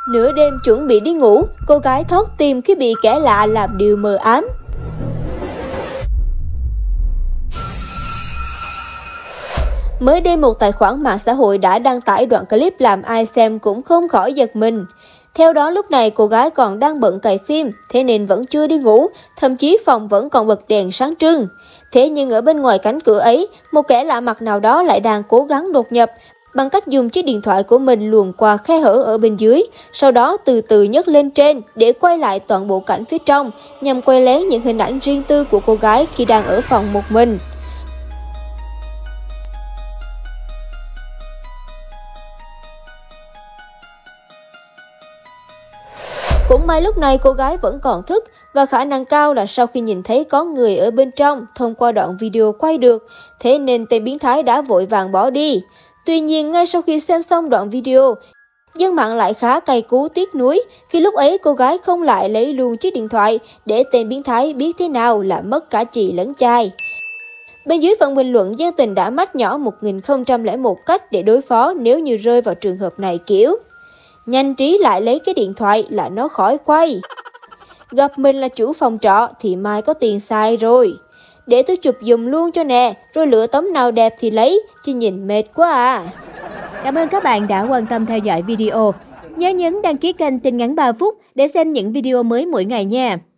Nửa đêm chuẩn bị đi ngủ, cô gái thót tim khi bị kẻ lạ làm điều mờ ám. Mới đây, một tài khoản mạng xã hội đã đăng tải đoạn clip làm ai xem cũng không khỏi giật mình. Theo đó, lúc này cô gái còn đang bận cày phim, thế nên vẫn chưa đi ngủ, thậm chí phòng vẫn còn bật đèn sáng trưng. Thế nhưng ở bên ngoài cánh cửa ấy, một kẻ lạ mặt nào đó lại đang cố gắng đột nhập, bằng cách dùng chiếc điện thoại của mình luồn qua khe hở ở bên dưới, sau đó từ từ nhấc lên trên để quay lại toàn bộ cảnh phía trong, nhằm quay lén những hình ảnh riêng tư của cô gái khi đang ở phòng một mình. Cũng may lúc này cô gái vẫn còn thức và khả năng cao là sau khi nhìn thấy có người ở bên trong thông qua đoạn video quay được, thế nên tên biến thái đã vội vàng bỏ đi. Tuy nhiên, ngay sau khi xem xong đoạn video, dân mạng lại khá cay cú tiếc nuối khi lúc ấy cô gái không lại lấy luôn chiếc điện thoại để tên biến thái biết thế nào là mất cả chì lẫn chai. Bên dưới phần bình luận, dân tình đã mách nhỏ 1001 cách để đối phó nếu như rơi vào trường hợp này, kiểu: nhanh trí lại lấy cái điện thoại là nó khỏi quay. Gặp mình là chủ phòng trọ thì mai có tiền xài rồi. Để tôi chụp giùm luôn cho nè, rồi lựa tấm nào đẹp thì lấy, chứ nhìn mệt quá à. Cảm ơn các bạn đã quan tâm theo dõi video. Nhớ nhấn đăng ký kênh Tin ngắn 3 phút để xem những video mới mỗi ngày nha.